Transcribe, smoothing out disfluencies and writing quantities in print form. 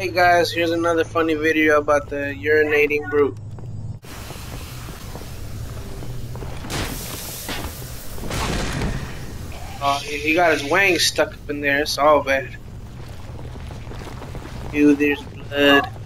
Hey guys, here's another funny video about the urinating brute. Oh, he got his wang stuck up in there. It's all bad. Ew, there's blood.